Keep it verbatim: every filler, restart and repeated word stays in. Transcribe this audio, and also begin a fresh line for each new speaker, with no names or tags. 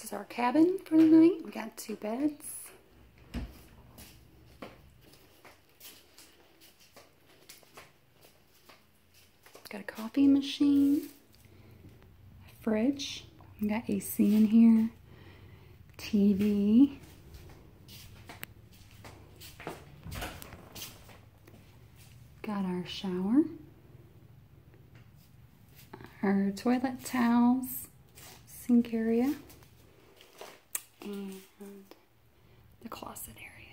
is our cabin for the night. We got two beds. Got a coffee machine, a fridge. We got A C in here, T V. Got our shower, our toilet towels, sink area, and the closet area.